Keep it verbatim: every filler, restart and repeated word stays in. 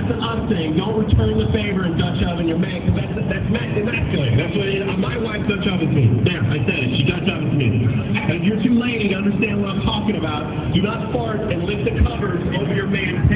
that's an us thing. Don't return the favor and Dutch oven your man, because that's, that's masculine. That's what it, my wife Dutch ovens me. There, I said it. She Dutch ovens me. And if you're too lady to understand what I'm talking about, do not fart and lift the covers over your man's head.